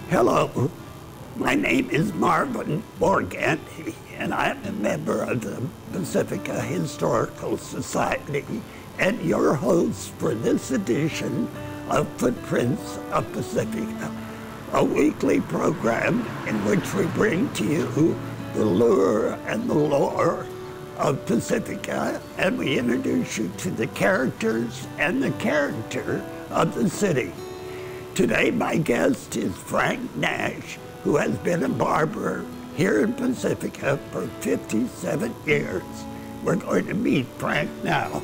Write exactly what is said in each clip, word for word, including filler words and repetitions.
Hello, my name is Marvin Morganti, and I'm a member of the Pacifica Historical Society and your host for this edition of Footprints of Pacifica, a weekly program in which we bring to you the lure and the lore of Pacifica, and we introduce you to the characters and the character of the city. Today, my guest is Frank Nash, who has been a barber here in Pacifica for fifty-seven years. We're going to meet Frank now.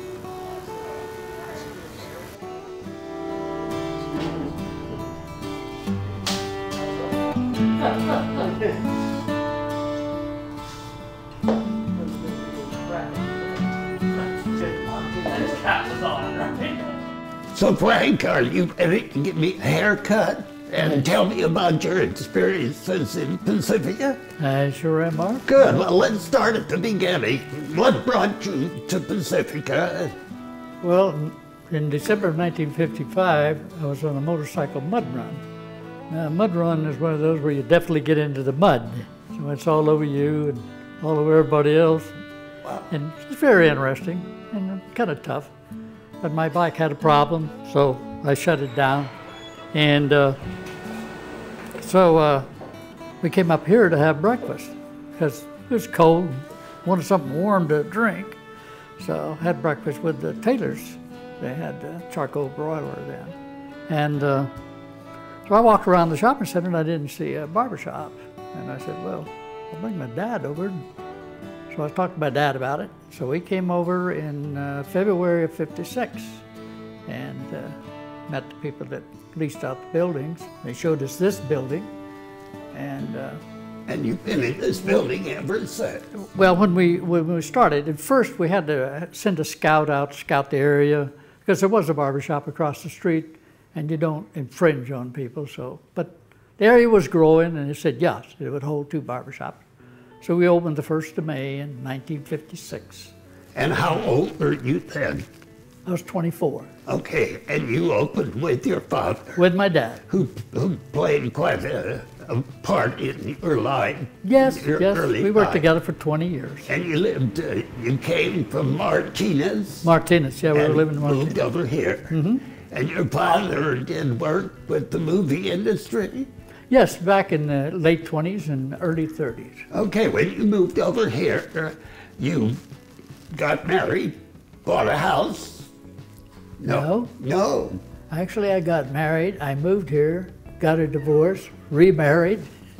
So Frank, are you ready to give me a haircut and tell me about your experiences in Pacifica? I sure am, Mark. Good. Well, let's start at the beginning. What brought you to Pacifica? Well, in December of nineteen fifty-five, I was on a motorcycle mud run. Now, a mud run is one of those where you definitely get into the mud. So it's all over you and all over everybody else. Wow. And it's very interesting and kind of tough. But my bike had a problem, so I shut it down. And uh, so uh, we came up here to have breakfast because it was cold, wanted something warm to drink. So I had breakfast with the Taylors. They had a charcoal broiler then. And uh, so I walked around the shopping center and I didn't see a barber shop. And I said, well, I'll bring my dad over. So I talked to my dad about it. So we came over in uh, February of fifty-six and uh, met the people that leased out the buildings. They showed us this building. And uh, And you've been in this building ever since? well, when we, when we started, at first we had to send a scout out to scout the area because there was a barber shop across the street and you don't infringe on people. So, but the area was growing and it said yes, it would hold two barber shops. So we opened the first of May in nineteen fifty-six. And how old were you then? I was twenty-four. Okay, and you opened with your father? With my dad. Who, who played quite a, a part in your life? Yes, your yes, early we worked life. together for twenty years. And you lived, uh, you came from Martinez? Martinez, yeah, we were and living in Martinez. moved over here. Mm-hmm. And your father did work with the movie industry? Yes, back in the late twenties and early thirties. Okay, when you moved over here, you got married, bought a house? No. No. Actually, I got married, I moved here, got a divorce, remarried,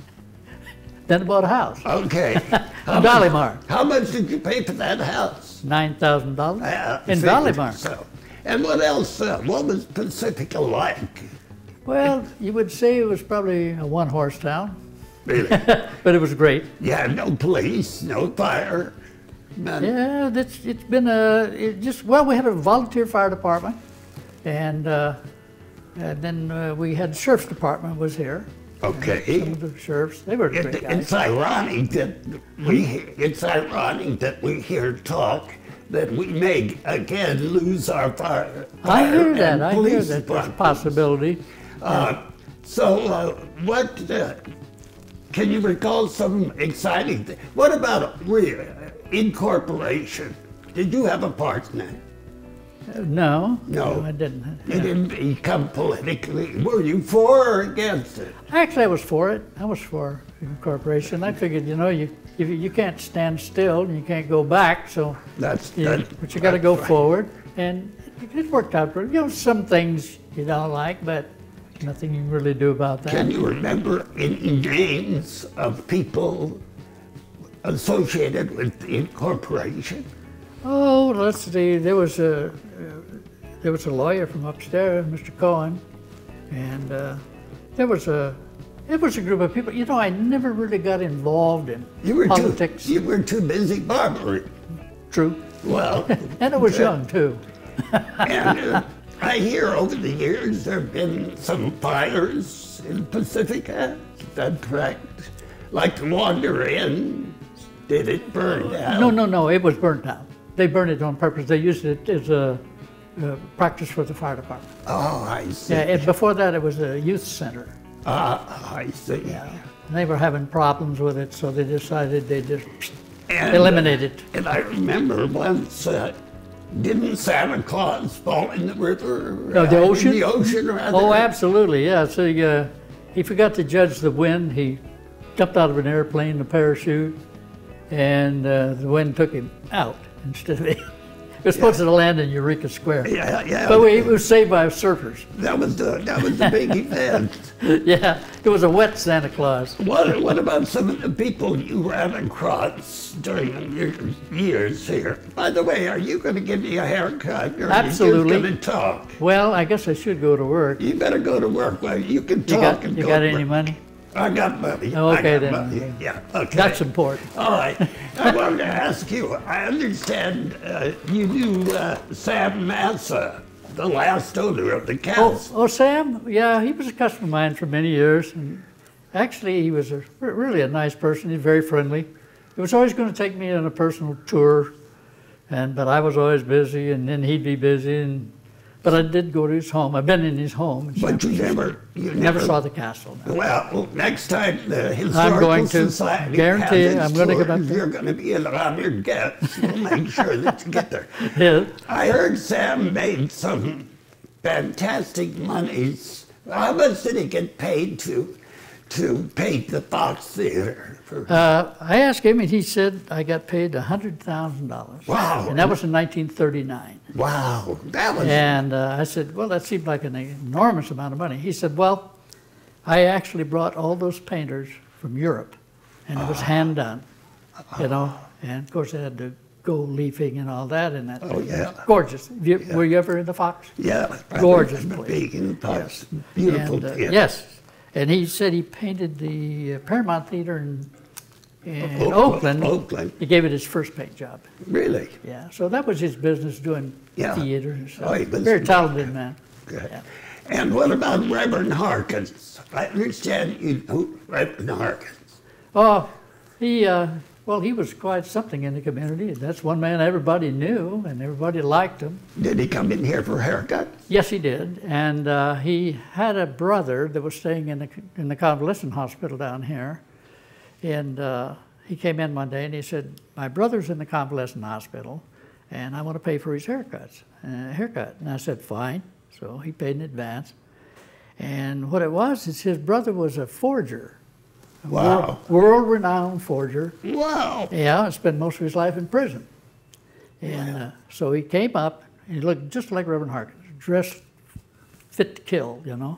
then I bought a house. Okay. In Valleymar. How much did you pay for that house? nine thousand dollars Uh, in figured Valleymar. So. And what else? Uh, what was Pacifica like? Well, you would say it was probably a one-horse town, Really? but it was great. Yeah, no police, no fire. None. Yeah, that's, it's been a, it just, well, we had a volunteer fire department, and, uh, and then uh, we had the sheriff's department was here. Okay. Some of the sheriffs, they were It, great guys. it's ironic that we, it's ironic that we hear talk that we may again lose our fire. I hear fire that, and I hear police that there's a departments. possibility. Uh, so, uh, what, uh, can you recall some exciting thing? What about re- incorporation? Did you have a part in that? Uh, No, No. I didn't. You didn't become politically, were you for or against it? Actually, I was for it. I was for incorporation. I figured, you know, you you, you can't stand still and you can't go back, so That's, you, that, but you got to go right. forward. And it, it worked out pretty. You know, some things you don't like, but nothing you can really do about that. Can you remember any names of people associated with the incorporation? Oh, let's see. There was a uh, there was a lawyer from upstairs, Mister Cohen, and uh, there was a it was a group of people. You know, I never really got involved in You were politics. too, you were too busy barbering. True, Well, and I was uh, young too. and uh, I hear over the years there have been some fires in Pacifica. Is that correct? Like the Wander Inn, did it burn down? No, no, no. It was burnt down. They burned it on purpose. They used it as a uh, practice for the fire department. Oh, I see. Yeah, and before that, it was a youth center. Ah, I see. Yeah. And they were having problems with it, so they decided they just And, eliminate it. uh, and I remember once, uh, didn't Santa Claus fall in the river? Oh, the uh, ocean? In the ocean, rather. Oh, absolutely, yeah. So uh, he forgot to judge the wind. He jumped out of an airplane, a parachute, and uh, the wind took him out instead of it. It was supposed to land in Eureka Square. Yeah, yeah. But we, it was saved by surfers. That was the that was the big event. Yeah, it was a wet Santa Claus. What what about some of the people you ran across during your years here? By the way, are you going to give me a haircut? Or Absolutely. Are you going to talk? Well, I guess I should go to work. You better go to work. Well, you can talk You got, and you go got to any work. money? I got money. Oh, okay, I got then. money. Yeah, okay. That's important. All right. I wanted to ask you, I understand uh, you knew uh, Sam Massa, the last owner of the Oh, castle. oh, Sam, yeah, he was a customer of mine for many years. And actually, he was a, really a nice person. He's very friendly. He was always going to take me on a personal tour, and but I was always busy, and then he'd be busy. And but I did go to his home. I've been in his home. in But San you Francisco. never, you never, Never saw the castle. No. Well, next time the Historical I'm going to. Society Guarantee has you, its I'm going to get tours, back there. you're going to be an honored guest. We'll make sure that you get there. Yeah. I heard Sam made some fantastic monies. How much did he get paid to to paint the Fox Theater? For, Uh, I asked him, and he said I got paid one hundred thousand dollars. Wow. And that was in nineteen thirty-nine. wow, that was And uh, I said, well, that seemed like an enormous amount of money. He said, well, I actually brought all those painters from Europe, and it was hand done, you know. And of course, they had the gold leafing and all that in that. Oh, yeah. Gorgeous. Have you, Were you ever in the Fox? yeah, Gorgeous I remember place. being in the Fox. Yes. Beautiful And, uh, theater. yes. And he said he painted the uh, Paramount Theater in, in O- O- Oakland. Oakland. He gave it his first paint job. Really? Yeah. So that was his business, doing Yeah. theater and stuff. Oh, he was- Very talented man. Good. Yeah. And what about Reverend Harkins? I understand you know Reverend Harkins. Oh, he, uh, well, he was quite something in the community. That's one man everybody knew, and everybody liked him. Did he come in here for haircuts? Yes, he did. And uh, he had a brother that was staying in the, in the convalescent hospital down here. And uh, he came in one day and he said, my brother's in the convalescent hospital, and I want to pay for his haircuts, uh, haircut. And I said, fine. So he paid in advance. And what it was is his brother was a forger. A Wow. World-renowned forger. Wow. Yeah, spent most of his life in prison. And uh, so he came up, and he looked just like Reverend Harkins, dressed fit to kill, you know.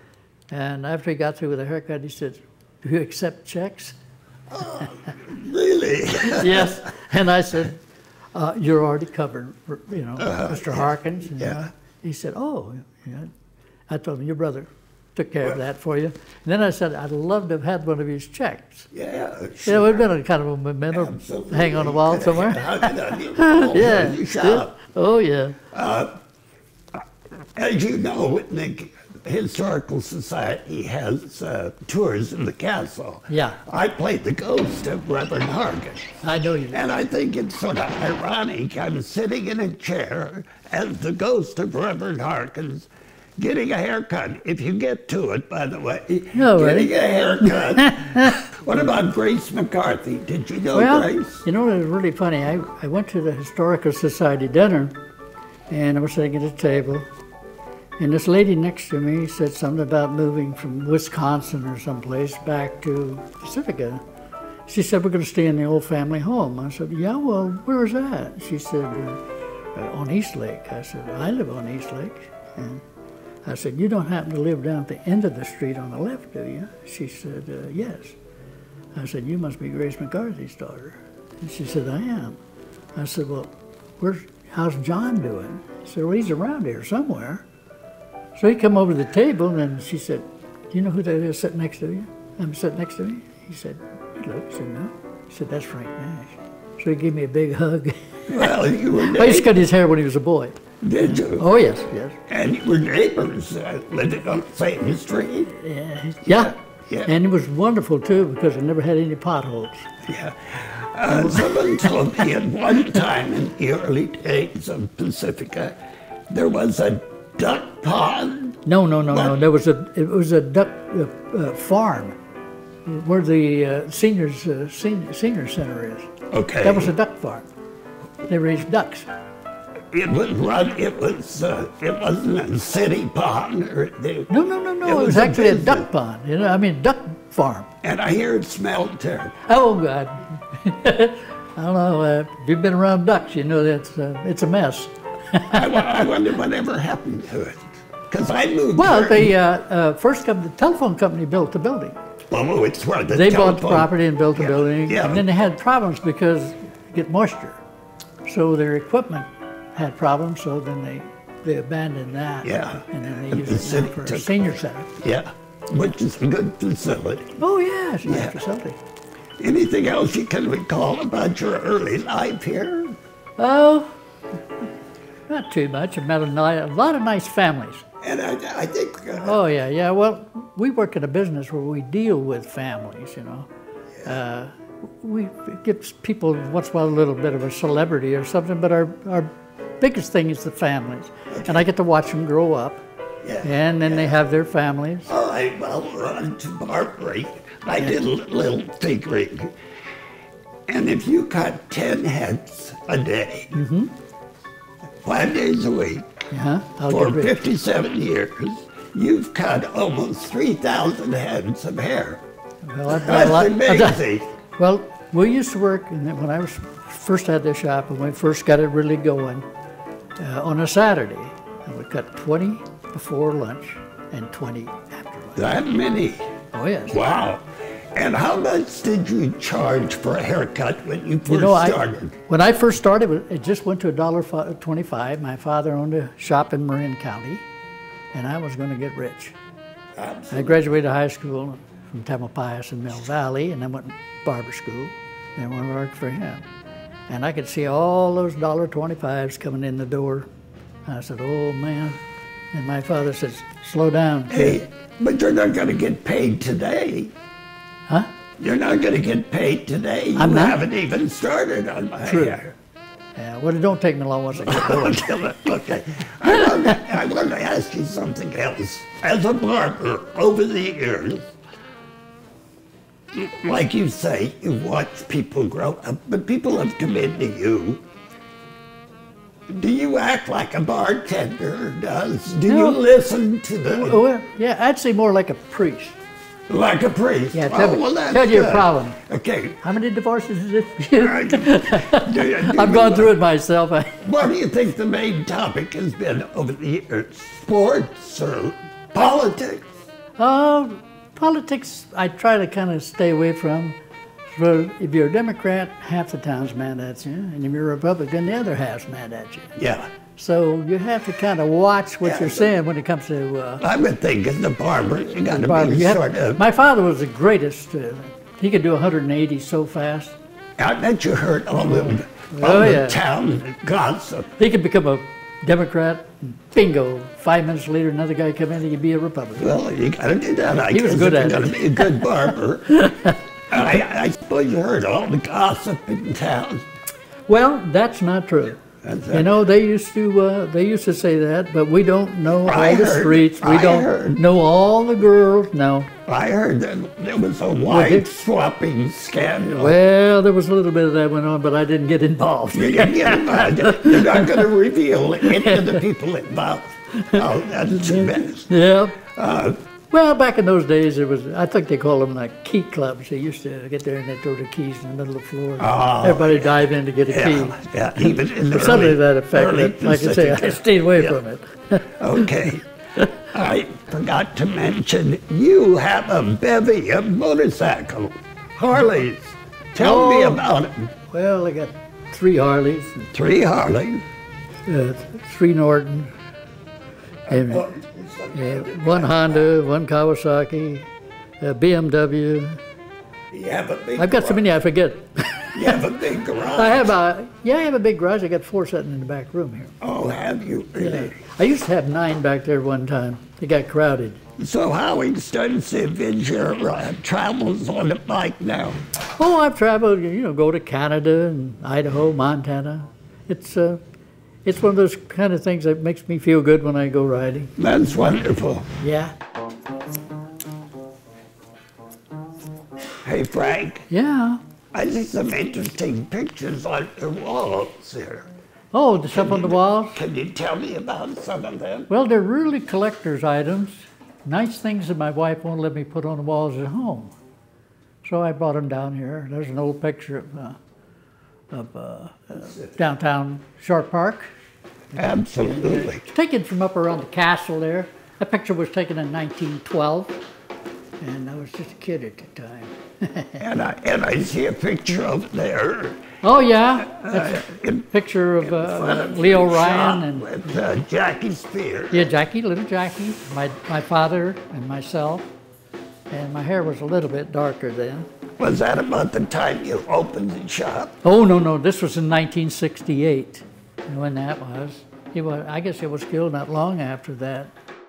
And after he got through with a haircut, he said, do you accept checks? Really? Yes. And I said, uh, you're already covered, you know, Uh-huh. Mister Harkins. And, Yeah. uh, he said, oh. Yeah. I told him, your brother took care of that for you. And then I said, I'd love to have had one of his checks. Yeah, Yeah, sure. we've got a kind of a memento Absolutely. hang on the wall somewhere. Hung it on your wall Yeah. in your yeah. shop. Oh, yeah. As you know, the Historical Society has uh, tours in the castle. Yeah. I played the ghost of Reverend Harkins. I know you. And I think it's sort of ironic. I'm sitting in a chair as the ghost of Reverend Harkins, getting a haircut. If you get to it, by the way, No, getting right? a haircut. What about Grace McCarthy? Did you know Well, Grace? you know, it was really funny. I, I went to the Historical Society dinner, and I was sitting at a table, and this lady next to me said something about moving from Wisconsin or someplace back to Pacifica. She said, we're going to stay in the old family home. I said, yeah, well, where is that? She said, uh, uh, on East Lake. I said, I live on East Lake. And I said, you don't happen to live down at the end of the street on the left, do you? She said, uh, yes. I said, you must be Grace McCarthy's daughter. And she said, I am. I said, well, where's, how's John doing? She said, well, he's around here somewhere. So he come over to the table, and she said, do you know who that is sitting next to you? I'm sitting next to me? He said, he looked. He said, no. He said, that's Frank Nash. So he gave me a big hug. Well, you were I used to cut his hair when he was a boy. Did you? Oh, yes, yes. And you were neighbors, uh, living on the same street. Yeah, yeah. Yeah. And it was wonderful, too, because it never had any potholes. Yeah. Uh, someone told me at one time in the early days of Pacifica, there was a duck pond. No, no, no, What? no. There was a it was a duck uh, uh, farm where the uh, seniors uh, senior, senior center is. Okay. That was a duck farm. They raised ducks. It was run. It was. Uh, it wasn't a city pond, or they, No, no, no, no. It It was, was a actually a business. duck pond. You know, I mean, duck farm. And I hear it smelled terrible. Oh God. I don't know. Uh, if you've been around ducks, you know that's uh, it's a mess. I, wo- I wonder whatever happened to it. Because I moved. Well, there. they uh, uh, first come, the telephone company built the building. Oh, it's where the They bought the telephone- property and built the Yeah, building, yeah. and then they had problems because get moisture. So their equipment had problems, so then they, they abandoned that. Yeah. And then And they the used it city now for a took- senior center. Yeah, which is a good facility. Oh yeah, it's a nice Yeah. facility. Anything else you can recall about your early life here? Oh, not too much. I met a, ni- a lot of nice families. And I, I think. Uh, Oh yeah, yeah. Well, we work in a business where we deal with families. You know, uh, we it gives people once in a while a little bit of a celebrity or something, but our our biggest thing is the families, and I get to watch them grow up, Yeah, and then they have their families. All right, well, we're on to barbering. I did a little figuring. And if you cut ten heads a day, five days a week, Yeah, I'll for get rich. fifty-seven years, you've cut almost three thousand heads of hair. Well, I've done a That's lot- I've done- amazing. Well, we used to work, and then when I was first had this shop, and when we first got it really going, uh, on a Saturday, and we cut twenty before lunch and twenty after lunch. That many. Oh yes. Wow. And how much did you charge for a haircut when you first You know, I, started? when I first started, it just went to a dollar twenty-five. My father owned a shop in Marin County, and I was going to get rich. I graduated high school from Tamalpais in Mill Valley, and then went to barber school, and went to work for him. And I could see all those dollar twenty-fives coming in the door. And I said, "Oh man!" And my father says, "Slow down, kid." Hey, but you're not going to get paid today. Huh? You're not going to get paid today. You I'm not? haven't even started on my True. hair. Yeah, well, it don't take me long once I get going. Okay. I want, to, I want to ask you something else. As a barber, over the years, like you say, you watch people grow up, but people have come into you. Do you act like a bartender does? Do No. you listen to the, Well, yeah, I'd say more like a priest. like a priest? Yeah, tell Oh, me- well, that's tell your good. problem. Okay. How many divorces is it? Do you- do I've you- gone through it myself. I, What do you think the main topic has been over the years? Sports or politics? uh, politics, I try to kind of stay away from. So if you're a Democrat, half the town's mad at you, and if you're a Republican, the other half's mad at you. Yeah. So you have to kind of watch what Yeah, you're so- saying when it comes to uh, I would think as a barber, you got to barber. be You have- sort of. My father was the greatest. Uh, he could do one hundred eighty so fast. I bet you heard all the, all Oh, the yeah. town gossip. He could become a Democrat. Bingo! Five minutes later, another guy come in, he could be a Republican. Well, you got to do that. I He was guess good if at you're it. going to be a good barber. I, I suppose you heard all the gossip in town. Well, that's not true. That's You it. know, they used to uh, they used to say that, but we don't know all I the heard- streets. We I don't heard. know all the girls. No. I heard that there was a did- wife swapping scandal. Well, there was a little bit of that went on, but I didn't get involved. You can get involved. You're not going to reveal any of the people involved. Oh, that's too bad. Yeah. Uh, Well, back in those days, there was, I think they called them like key clubs. They used to get there and they'd throw the keys in the middle of the floor. Oh, Everybody dive in to get a yeah, key. yeah, even in the Or something early, to that effect. early But like I say, I Pacifica. stayed away Yeah. from it. Okay. I forgot to mention, you have a bevy of motorcycles, Harleys. Tell me Oh. about them. Well, I got three Harleys, Three Harleys. uh, three Norton, and uh, one Honda, one Kawasaki, a B M W. You have a big I've got so garage. many I forget. You have a big garage. I have a, yeah, I have a big garage. I got four sitting in the back room here. Oh, have you really? I used to have nine back there one time. They got crowded. So how extensive is your uh, travels on the bike now? Oh, I've traveled, you know, go to Canada and Idaho, Montana. It's, uh, it's one of those kind of things that makes me feel good when I go riding. That's wonderful. Yeah. Hey, Frank. Yeah. I see some interesting pictures on your walls here. Oh, the stuff on the walls? Can you tell me about some of them? Well, they're really collector's items. Nice things that my wife won't let me put on the walls at home. So I brought them down here. There's an old picture of, uh, of uh, uh, downtown Short Park. Absolutely. It's taken from up around the castle there. That picture was taken in nineteen twelve, and I was just a kid at the time. and, I, and I see a picture over there. Oh, yeah. That's Uh, a in, picture of in uh, front of Leo the Ryan. shop and with uh, Jackie Spear. Yeah, Jackie, little Jackie, my, my father and myself. And my hair was a little bit darker then. Was that about the time you opened the shop? Oh, no, no, this was in nineteen sixty-eight, when that was. He was, I guess he was killed not long after that.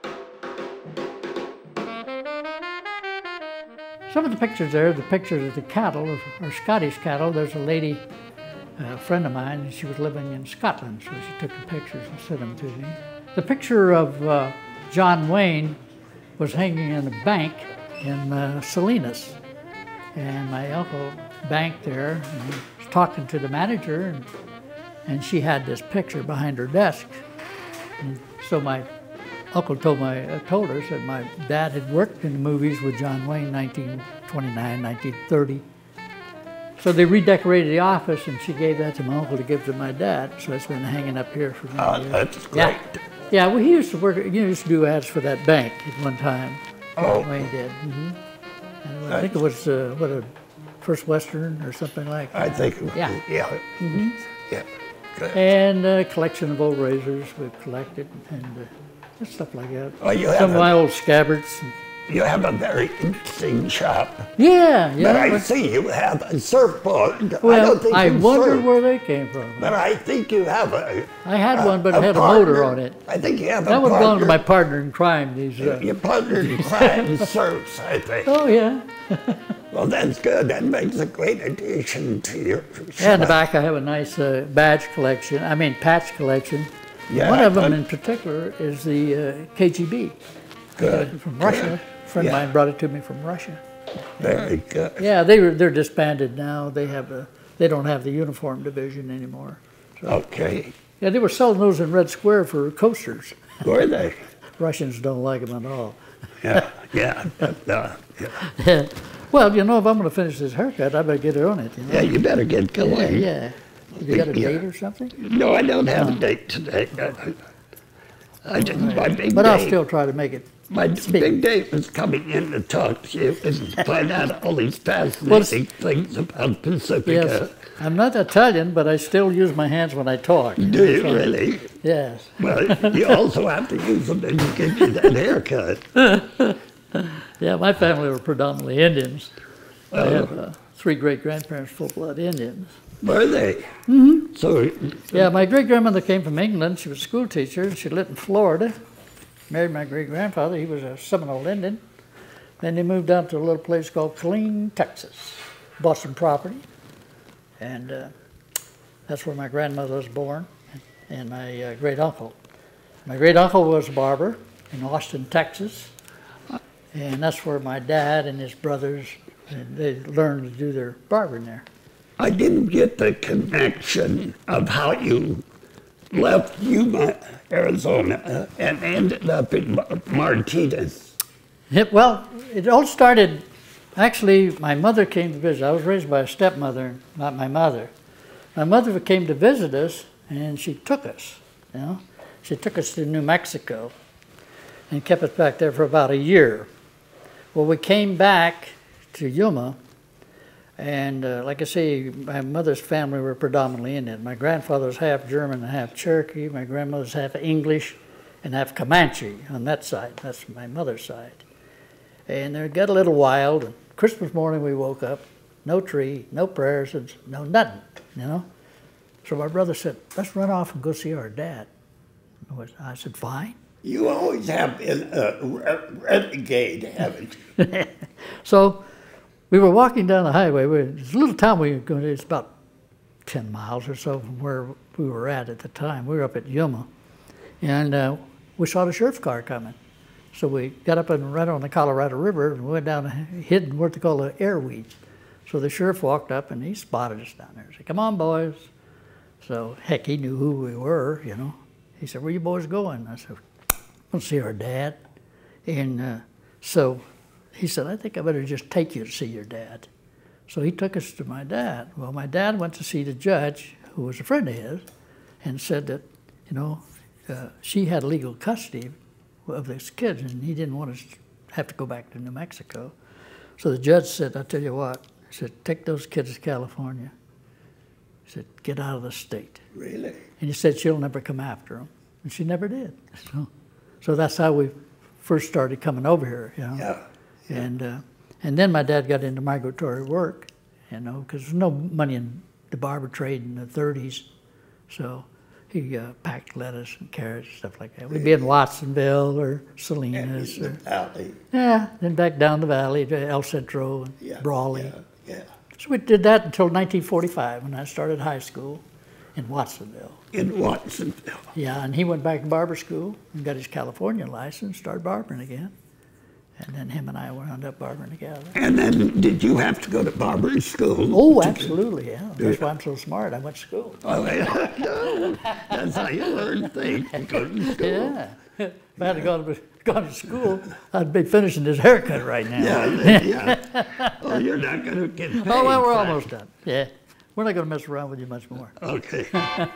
Some of the pictures there, the pictures of the cattle, or Scottish cattle. There's a lady, a friend of mine, and she was living in Scotland, so she took the pictures and sent them to me. The picture of uh, John Wayne was hanging in a bank in uh, Salinas. And my uncle banked there, and he was talking to the manager, and, and she had this picture behind her desk. And so my uncle told my uh, told us that my dad had worked in the movies with John Wayne, nineteen twenty-nine, nineteen thirty. So they redecorated the office, and she gave that to my uncle to give to my dad. So it's been hanging up here for many Oh, years. that's great. Yeah, yeah. Well, he used to work. He used to do ads for that bank at one time. Oh. Wayne did. Mm-hmm. And I think it was uh, what a First Western or something like that. I think, Yeah. yeah, Mm-hmm. yeah. Good. And a collection of old razors we've collected and uh, stuff like that. Oh, you have Some of a- my old scabbards. You have a very interesting shop. Yeah, yeah. But I but- see you have a surfboard. I well, don't think I, you wonder surf, where they came from. But I think you have a. I had one, but a it had a partner. motor on it. I think you have That a would belong to my partner. partner in crime. These. Uh, Your partner in crime surfs, I think. oh yeah. Well, that's good. That makes a great addition to your shop. Yeah, in the back I have a nice uh, badge collection. I mean patch collection. Yeah, One of them but- in particular is the uh, K G B. Good. Uh, from Russia. A friend Yeah. of mine brought it to me from Russia. Very good. Yeah, they were they're disbanded now. They have a they don't have the uniform division anymore. Okay. Yeah, they were selling those in Red Square for coasters. Were they? Russians don't like them at all. Yeah, yeah. uh, yeah. Well, you know, if I'm going to finish this haircut, I better get on it. You know? Yeah, you better get yeah, going. yeah. You got a Yeah. date or something? No, I don't have a date today. I just, my big But I'll day, still try to make it. my speak. big day was coming in to talk to you and find out all these fascinating things about Pacifica. Yes, I'm not Italian, but I still use my hands when I talk. Do you really? Yes. Well, you also have to use them to give you that haircut. Yeah, my family were predominantly Indians. I Oh. have uh, three great-grandparents full-blood Indians. Were they? Mm-hmm. So, Yeah, my great-grandmother came from England. She was a school teacher. She lived in Florida. Married my great-grandfather. He was a Seminole Indian. Then they moved down to a little place called Killeen, Texas. Bought some property. And uh, that's where my grandmother was born, and my uh, great-uncle. My great-uncle was a barber in Austin, Texas. And that's where my dad and his brothers, and they learned to do their barbering there. I didn't get the connection of how you left Yuma, Arizona, and ended up in Mar- Martinez. It, well, it all started, actually, my mother came to visit. I was raised by a stepmother, not my mother. My mother came to visit us, and she took us, you know. She took us to New Mexico and kept us back there for about a year. Well, we came back to Yuma, and uh, like I say, my mother's family were predominantly Indian. My grandfather was half German and half Cherokee. My grandmother's half English and half Comanche on that side. That's my mother's side. And it got a little wild. And Christmas morning we woke up, no tree, no prayers, and no nothing, you know. So my brother said, let's run off and go see our dad. I said, fine. You always have been a re- renegade, haven't you? So we were walking down the highway. We, it's a little town we were going to, it's about ten miles or so from where we were at at the time. We were up at Yuma, and uh, we saw the sheriff's car coming. So we got up and right on the Colorado River and went down and hid in what they call the air weeds. So the sheriff walked up and he spotted us down there. He said, "Come on, boys." So heck, he knew who we were, you know. He said, "Where you boys going?" I said, "We'll see our dad." And uh, so he said, "I think I better just take you to see your dad." So he took us to my dad. Well, my dad went to see the judge, who was a friend of his, and said that, you know, uh, she had legal custody of this kid, and he didn't want us to have to go back to New Mexico. So the judge said, "I'll tell you what," he said, "take those kids to California." He said, "Get out of the state." Really? And he said she'll never come after them. And she never did. So, so that's how we first started coming over here, you know. Yeah. yeah. And, uh, and then my dad got into migratory work, you know, because there's no money in the barber trade in the thirties. So he uh, packed lettuce and carrots, stuff like that. We'd be in Watsonville or Salinas. And or, the valley. Yeah, then back down the valley to El Centro and Yeah, Brawley. Yeah, yeah. So we did that until nineteen forty-five when I started high school in Watsonville. In Watsonville. Yeah, and he went back to barber school and got his California license, started barbering again. And then him and I wound up barbering together. And then did you have to go to barber school? Oh, absolutely, yeah. That's why I'm so smart. I went to school. Oh, yeah. No, that's how you learn things. You go to school. Yeah. If I had gone to, gone to school, I'd be finishing this haircut right now. Yeah, yeah. Oh, you're not going to get paid. Oh, well, we're for almost done. Yeah. We're not going to mess around with you much more. Okay.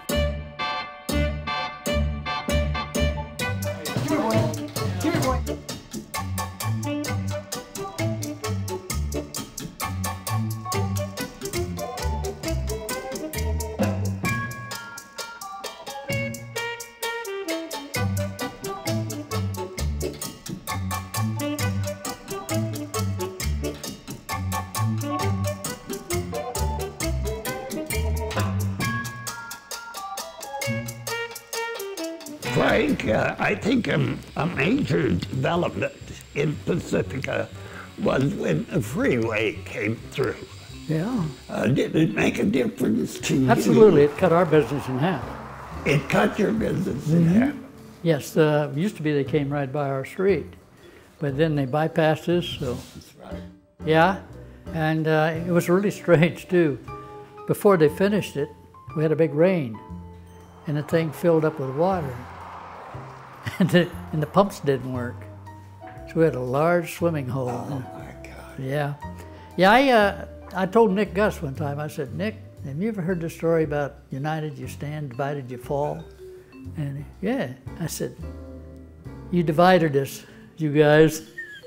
Frank, uh, I think um, a major development in Pacifica was when the freeway came through. Yeah. Uh, did it make a difference to you? Absolutely. It cut our business in half. It cut your business Mm-hmm. in half. Yes, uh, used to be they came right by our street, but then they bypassed us, so. That's right. Yeah, and uh, it was really strange too. Before they finished it, we had a big rain, and the thing filled up with water, and the, and the pumps didn't work. So we had a large swimming hole. Oh my God. Yeah, yeah. I uh, I told Nick Gus one time. I said, "Nick, have you ever heard the story about united you stand, divided you fall?" And he, yeah, I said, "You divided us, you guys."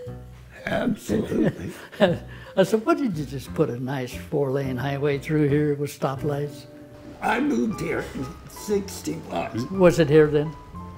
Absolutely. I said, "What did you just put a nice four-lane highway through here with stoplights?" I moved here in sixty-one. Was it here then?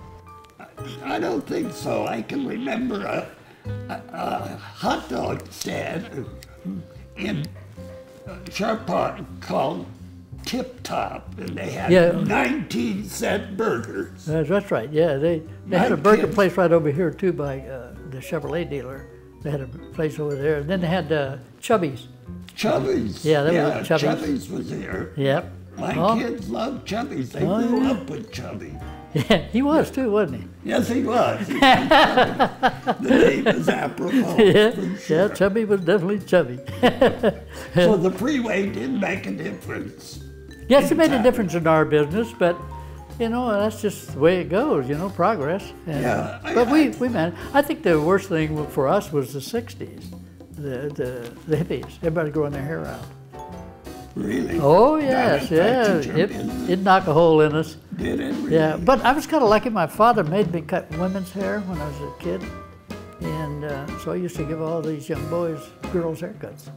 I don't think so. I can remember a, a, a hot dog stand in Sharp Park called Tip Top, and they had Yeah. nineteen cent burgers. Uh, that's right. Yeah, they they had My a burger kids- place right over here too by uh, the Chevrolet dealer. They had a place over there. And then they had uh, Chubby's. Chubby's. Yeah, that was yeah, Chubby's. Chubby's was here. Yep. My Oh. kids loved Chubby's. They Oh, grew yeah. up with Chubby. Yeah, he was too, wasn't he? Yes, he was. He was Chubby. The name is apropos. Yeah, for sure. yeah. Chubby was definitely chubby. So the freeway did make a difference. Yes, it made a in difference in our business, but you know that's just the way it goes. You know, progress. And, Yeah, I- but we I- we managed. I think the worst thing for us was the sixties, the the the hippies. Everybody growing their hair out. Really? Oh That yes, yeah. affected your It business? it knocked a hole in us. Did it really? Yeah, but I was kind of lucky. My father made me cut women's hair when I was a kid, and uh, so I used to give all these young boys girls' haircuts.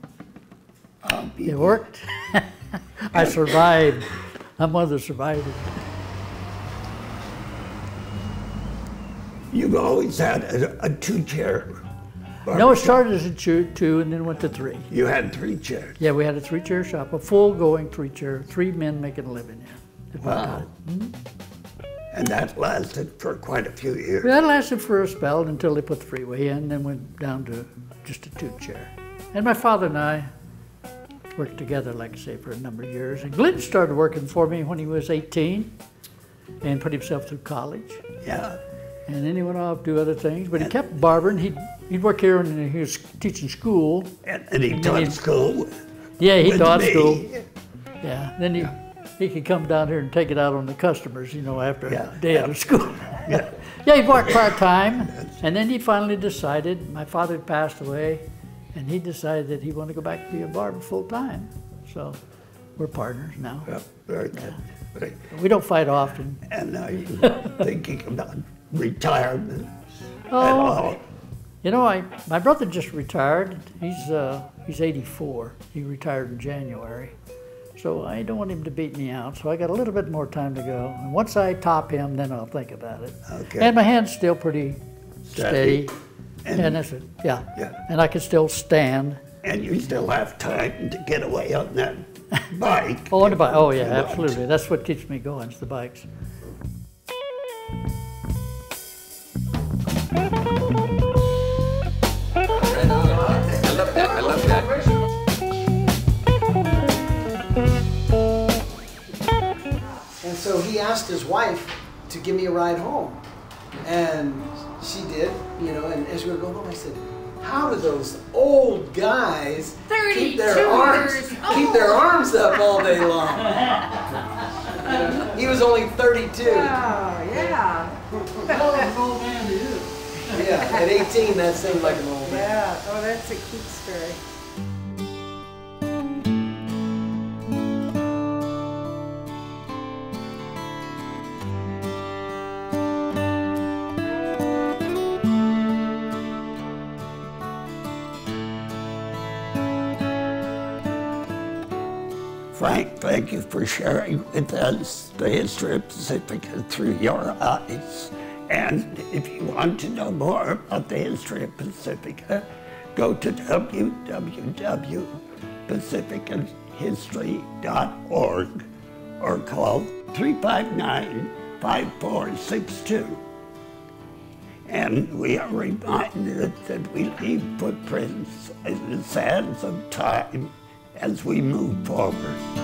I'll be- It worked. I survived. I'm one of the survivors. You've always had a, a two-chair. No, it started as a two, two and then went to three. You had three chairs. Yeah, we had a three-chair shop, a full-going three-chair, three men making a living in. Wow. And that lasted for quite a few years. That lasted for a spell until they put the freeway in, then went down to just a two-chair. And my father and I, worked together, like I say, for a number of years. And Glenn started working for me when he was eighteen and put himself through college. Yeah. And then he went off to do other things, but he kept barbering. He'd, he'd work here and he was teaching school. And, and he And taught then he- school. Yeah, he with taught me. school. Yeah, then he, he could come down here and take it out on the customers, you know, after Yeah, a day out yeah. of school. Yeah. Yeah, he worked part-time, and then he finally decided, my father had passed away, and he decided that he wanted to go back to be a barber full-time. So we're partners now. Yeah, very good. Very- We don't fight often. And are you thinking about retirement at Oh, all? you know, I my brother just retired. He's uh, he's eighty-four. He retired in January. So I don't want him to beat me out. So I got a little bit more time to go. And once I top him, then I'll think about it. Okay. And my hand's still pretty Steady. steady. And- And that's it. Yeah. Yeah. And I can still stand. And you still have time to get away on that bike. Oh, and the bike. Oh, if yeah, you want. absolutely. That's what keeps me going, is the bikes. I love that. I love that. And so he asked his wife to give me a ride home. And she did, you know, and as we were going home, I said, how do those old guys keep their thirty-two arms years keep their arms up all day long? You know, he was only thirty-two. Oh, yeah. Yeah, at eighteen that seemed like an old man. Yeah. Oh, that's a cute story. Frank, thank you for sharing with us the history of Pacifica through your eyes. And if you want to know more about the history of Pacifica, go to w w w dot pacifica history dot org or call three five nine, five four six two. And we are reminded that we leave footprints in the sands of time as we move forward.